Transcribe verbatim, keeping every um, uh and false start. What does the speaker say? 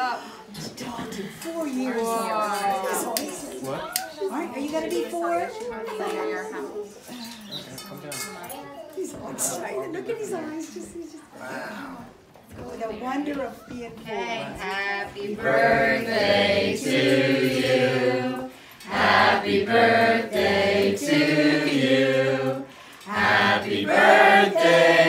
up. Dalton, four years old. What? All right, are you going to be four? Come down. He's all excited. Look at his eyes. Just, he's just, wow. The wonder of being four. Happy birthday to you. Happy birthday to you. Happy birthday.